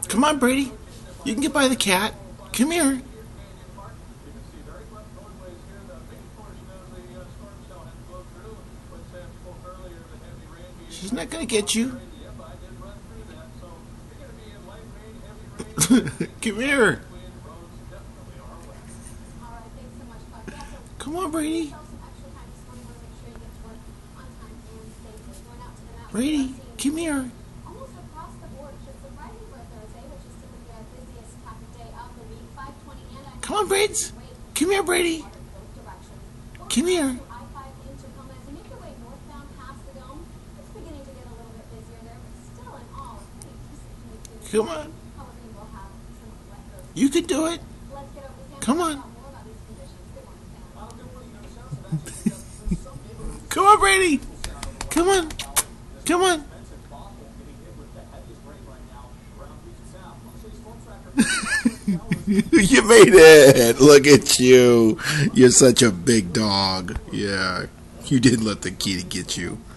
Come on, Brady. You can get by the cat. Come here. She's not going to get you. Come here. Come on, Brady. Brady, come here. Come on, Braids. Come here, Brady. Come here. Come on. You can do it. Come on. Come on, Brady. Come on. Come on. You made it. Look at you. You're such a big dog. Yeah. You didn't let the kitty get you.